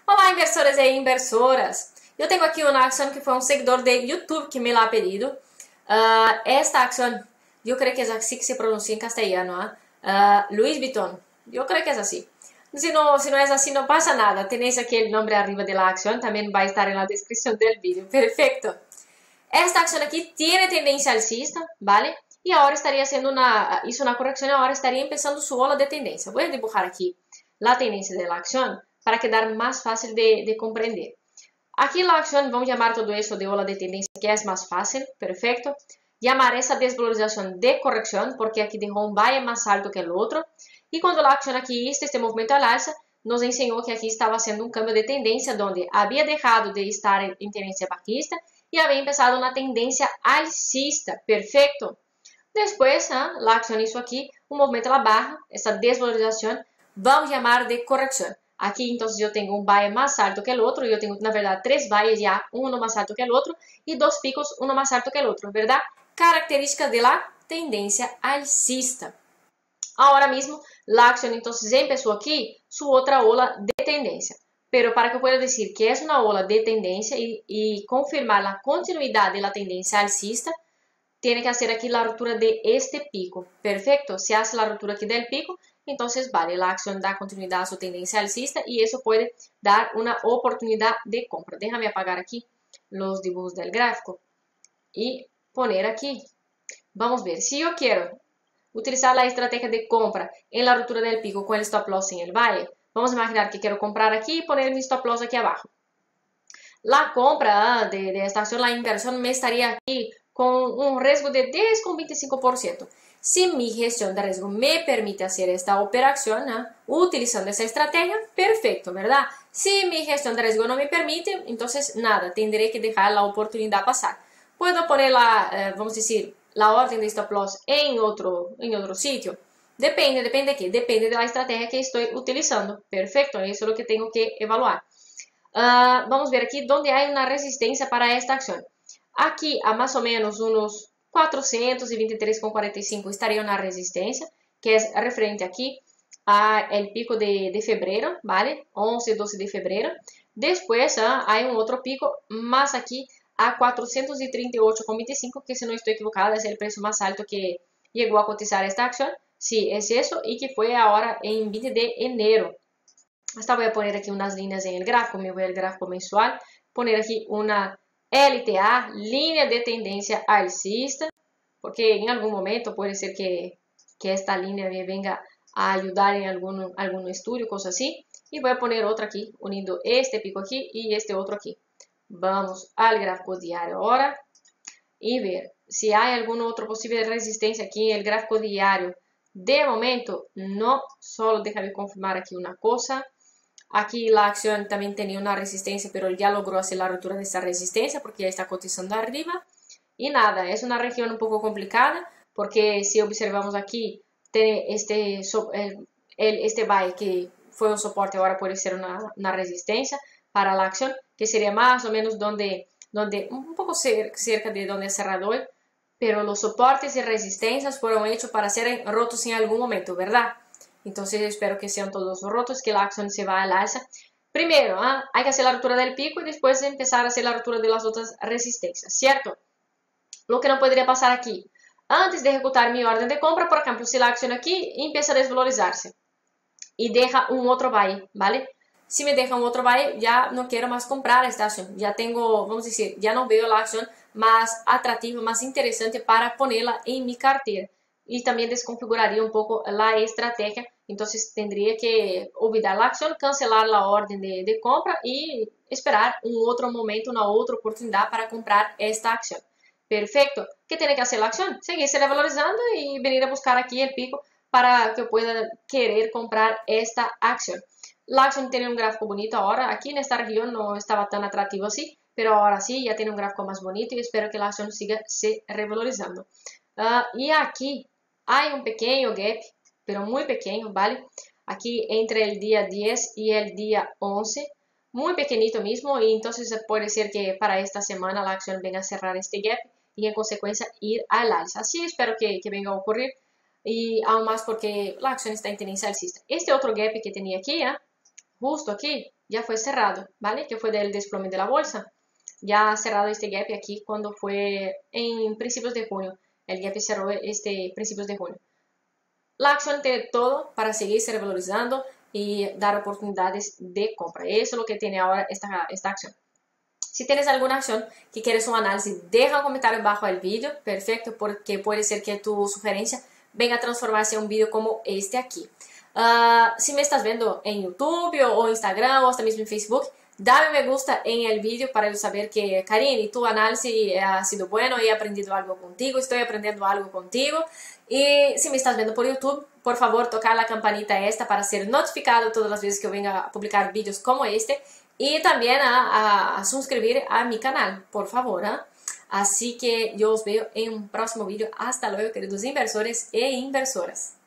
Olá, inversores e inversoras. Eu tenho aqui uma ação que foi um seguidor de YouTube que me la ha pedido. Esta acción, yo creo que es así que se pronuncia en castellano, Louis Vuitton. Yo creo que es así. Si no es así, no pasa nada. Tenéis aquí el nombre arriba de la acción, también va a estar en la descripción del vídeo. Perfecto. Esta acción aquí tiene tendencia alcista, ¿vale? Y ahora estaría haciendo hizo una corrección y ahora estaría empezando su ola de tendencia. Voy a dibujar aquí la tendencia de la acción para quedar más fácil de comprender. Aquí la acción, vamos a llamar todo eso de ola de tendencia, que es más fácil, perfecto. Llamar esa desvalorización de corrección, porque aquí dejó un valle más alto que el otro. Y cuando la acción aquí hizo este movimiento al alza, nos enseñó que aquí estaba haciendo un cambio de tendencia, donde había dejado de estar en tendencia bajista y había empezado una tendencia alcista, perfecto. Después, la acción hizo aquí un movimiento a la baja, esa desvalorización, vamos a llamar de corrección. Aquí entonces yo tengo un valle más alto que el otro, yo tengo na verdad tres valles ya, uno más alto que el otro y dos picos, uno más alto que el otro, ¿verdad? Características de la tendencia alcista. Ahora mismo la acción entonces empezó aquí su otra ola de tendencia. Pero para que pueda decir que es una ola de tendencia y confirmar la continuidad de la tendencia alcista, tiene que hacer aquí la ruptura de este pico. Perfecto, se hace la ruptura aquí del pico, entonces vale, la acción da continuidad a su tendencia alcista y eso puede dar una oportunidad de compra. Déjame apagar aquí los dibujos del gráfico y poner aquí. Vamos a ver, si yo quiero utilizar la estrategia de compra en la ruptura del pico con el stop loss en el valle, vamos a imaginar que quiero comprar aquí y poner mi stop loss aquí abajo. La compra de esta acción, la inversión me estaría aquí con un riesgo de 10,25%. Si mi gestión de riesgo me permite hacer esta operación utilizando esa estrategia, perfecto, ¿verdad? Si mi gestión de riesgo no me permite, entonces nada, tendré que dejar la oportunidad pasar. Puedo poner vamos a decir, la orden de stop loss en otro sitio. Depende de qué, depende de la estrategia que estoy utilizando. Perfecto, eso es lo que tengo que evaluar. Vamos a ver aquí donde hay una resistencia para esta acción. Aquí a más o menos unos 423,45 estaría una resistencia, que es referente aquí al pico de febrero, ¿vale? 11 y 12 de febrero. Después hay un otro pico más aquí a 438,25, que si no estoy equivocada es el precio más alto que llegó a cotizar esta acción. Sí, es eso, y que fue ahora en 20 de enero. Hasta voy a poner aquí unas líneas en el gráfico, me voy al gráfico mensual, poner aquí una LTA, línea de tendencia alcista, porque en algún momento puede ser que esta línea me venga a ayudar en algún estudio, cosas así. Y voy a poner otra aquí, uniendo este pico aquí y este otro aquí. Vamos al gráfico diario ahora y ver si hay alguna otra posible resistencia aquí en el gráfico diario. De momento, no, solo déjame confirmar aquí una cosa. Aquí la acción también tenía una resistencia, pero ya logró hacer la ruptura de esta resistencia porque ya está cotizando arriba. Y nada, es una región un poco complicada porque si observamos aquí, tiene este valle que fue un soporte, ahora puede ser una resistencia para la acción, que sería más o menos donde un poco cerca de donde ha cerrado hoy, pero los soportes y resistencias fueron hechos para ser rotos en algún momento, ¿verdad? Entonces espero que sean todos rotos, que la acción se va al alza. Primero, hay que hacer la ruptura del pico y después empezar a hacer la ruptura de las otras resistencias, ¿cierto? Lo que no podría pasar aquí, antes de ejecutar mi orden de compra, por ejemplo, si la acción aquí empieza a desvalorizarse y deja un otro valle, ¿vale? Si me deja un otro valle, ya no quiero más comprar esta acción. Ya tengo, vamos a decir, ya no veo la acción más atractiva, más interesante para ponerla en mi cartera. Y también desconfiguraría un poco la estrategia. Entonces tendría que olvidar la acción, cancelar la orden de compra y esperar un otro momento, una otra oportunidad para comprar esta acción. Perfecto. ¿Qué tiene que hacer la acción? Seguirse revalorizando y venir a buscar aquí el pico para que pueda querer comprar esta acción. La acción tiene un gráfico bonito ahora. Aquí en esta región no estaba tan atractivo así, pero ahora sí, ya tiene un gráfico más bonito y espero que la acción siga se revalorizando. Y aquí hay un pequeño gap, pero muy pequeño, ¿vale? Aquí entre el día 10 y el día 11, muy pequeñito mismo, y entonces puede ser que para esta semana la acción venga a cerrar este gap y en consecuencia ir al alza. Así espero que venga a ocurrir, y aún más porque la acción está en tendencia alcista. Este otro gap que tenía aquí, justo aquí, ya fue cerrado, ¿vale? Que fue del desplome de la bolsa. Ya ha cerrado este gap aquí cuando fue en principios de junio. El gap cerró este principios de junio. La acción tiene todo para seguir se revalorizando y dar oportunidades de compra. Eso es lo que tiene ahora esta acción. Si tienes alguna acción que quieres un análisis, deja un comentario bajo el vídeo, perfecto, porque puede ser que tu sugerencia venga a transformarse en un vídeo como este aquí. Si me estás viendo en YouTube o Instagram o hasta mismo en Facebook, dame me gusta en el vídeo para yo saber que, Karine, tu análisis ha sido bueno, he aprendido algo contigo, estoy aprendiendo algo contigo. Y si me estás viendo por YouTube, por favor, tocar la campanita esta para ser notificado todas las veces que yo venga a publicar vídeos como este. Y también a suscribir a mi canal, por favor. Así que yo os veo en un próximo vídeo. Hasta luego, queridos inversores e inversoras.